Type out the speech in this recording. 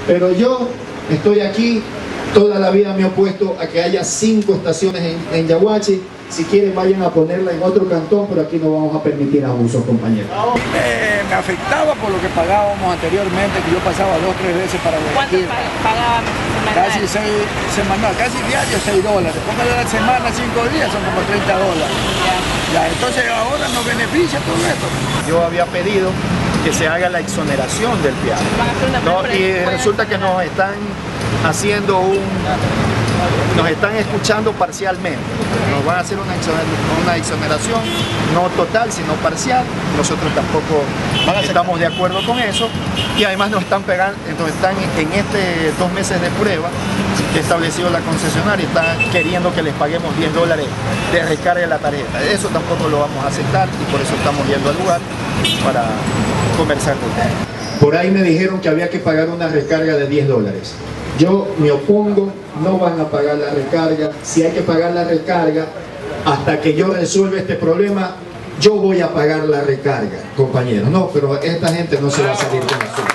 Pero yo estoy aquí, toda la vida me he opuesto a que haya 5 estaciones en Yaguachi. Si quieren vayan a ponerla en otro cantón, pero aquí no vamos a permitir abusos, compañeros. Me afectaba por lo que pagábamos anteriormente, que yo pasaba 2 o 3 veces para Guayaquil. ¿Cuánto pagaban semanal? Casi semanal, casi diario $6. Póngale a la semana 5 días, son como $30. Ya, entonces ahora nos beneficia todo esto. Yo había pedido que se haga la exoneración del peaje. Y resulta que nos están haciendo nos están escuchando parcialmente. Nos van a hacer una exoneración, no total, sino parcial. Nosotros tampoco estamos de acuerdo con eso. Y además nos están en este 2 meses de prueba que estableció la concesionaria, está queriendo que les paguemos $10 de recarga de la tarjeta. Eso tampoco lo vamos a aceptar y por eso estamos yendo al lugar para conversar con él. Por ahí me dijeron que había que pagar una recarga de $10. Yo me opongo, no van a pagar la recarga. Si hay que pagar la recarga, hasta que yo resuelva este problema, yo voy a pagar la recarga, compañeros. No, pero esta gente no se va a salir con nosotros.